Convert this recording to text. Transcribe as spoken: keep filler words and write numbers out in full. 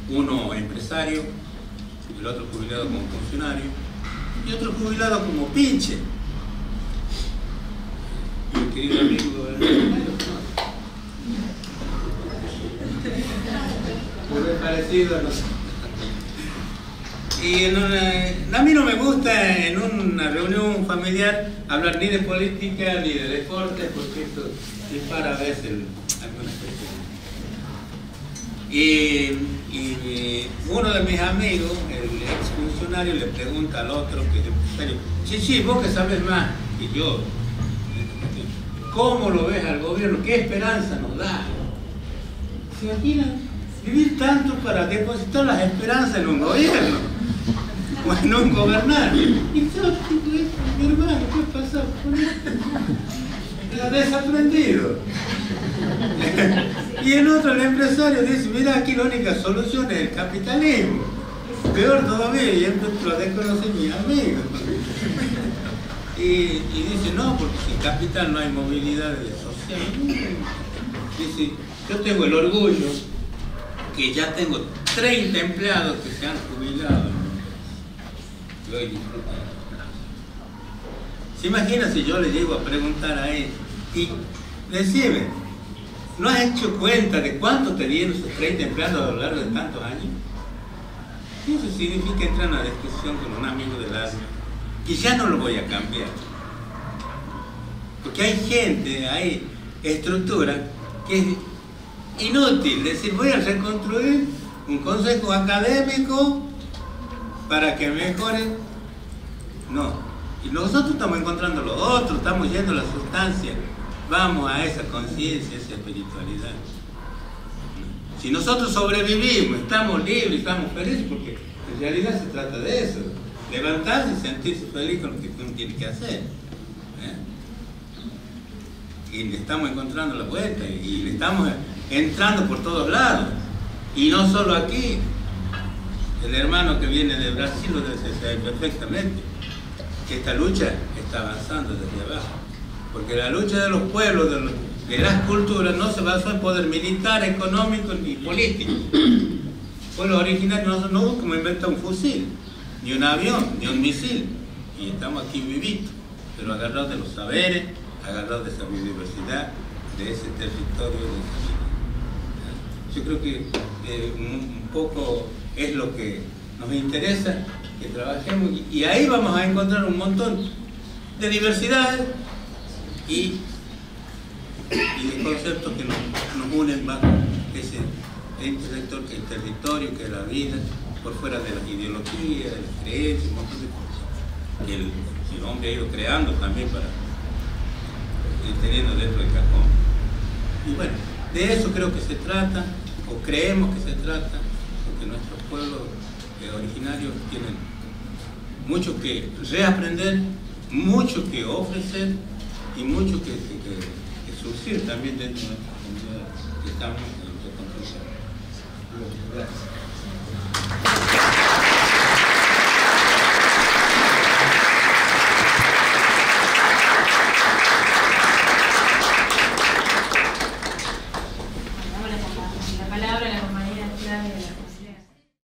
uno empresario, el otro jubilado como funcionario y otro jubilado como pinche. Mi querido amigo muy parecido a nosotros. Y en una, a mí no me gusta en una reunión familiar hablar ni de política ni de deporte, porque esto dispara a veces algunas cuestiones. Y, y uno de mis amigos, el ex funcionario, le pregunta al otro, que es empresario, Chichi, vos que sabes más que yo, ¿cómo lo ves al gobierno? ¿Qué esperanza nos da? ¿Se imaginan? Vivir tanto para depositar las esperanzas en un gobierno o en un gobernante. Y yo, mi hermano, ¿qué pasa con esto? Me ha desaprendido. Y el otro, el empresario, dice, mira, aquí la única solución es el capitalismo. Peor todavía, y esto lo desconoce mi amigo. Y, y dice, no, porque sin capital no hay movilidad social. Dice, yo tengo el orgullo que ya tengo treinta empleados que se han jubilado. Y hoy disfrutan de los brazos. ¿Se imagina si yo le llego a preguntar a él, y decime, ¿no has hecho cuenta de cuánto te dieron esos treinta empleados a lo largo de tantos años? Eso significa entrar en una discusión con un amigo del alma. Y ya no lo voy a cambiar. Porque hay gente, hay estructura que es inútil. Decir, voy a reconstruir un consejo académico para que mejore. No. Y nosotros estamos encontrando lo otro, estamos yendo a la sustancia. Vamos a esa conciencia, esa espiritualidad. Si nosotros sobrevivimos, estamos libres, estamos felices, porque en realidad se trata de eso. Levantarse y sentirse feliz con lo que uno tiene que hacer. ¿eh? Y le estamos encontrando la vuelta, y le estamos entrando por todos lados. Y no solo aquí. El hermano que viene de Brasil lo debe saber perfectamente, que esta lucha está avanzando desde abajo. Porque la lucha de los pueblos, de, los, de las culturas, no se basó en poder militar, económico ni político. Pueblos originarios no, no como inventar un fusil, ni un avión, ni un misil. Y estamos aquí vivitos, pero agarrados de los saberes, agarrados de esa biodiversidad, de ese territorio. De esa... Yo creo que eh, un poco es lo que nos interesa, que trabajemos, y ahí vamos a encontrar un montón de diversidades y, y de conceptos que nos, nos unen bajo ese territorio, que el territorio, que es la vida, por fuera de las ideologías, de las creencias, un montón de cosas que el, el hombre ha ido creando también para ir teniendo dentro del cajón. Y bueno, de eso creo que se trata, o creemos que se trata, porque nuestros pueblos eh, originarios tienen mucho que reaprender, mucho que ofrecer y mucho que, que, que, que surgir también dentro de nuestra comunidad que estamos en reconstrucción. Gracias.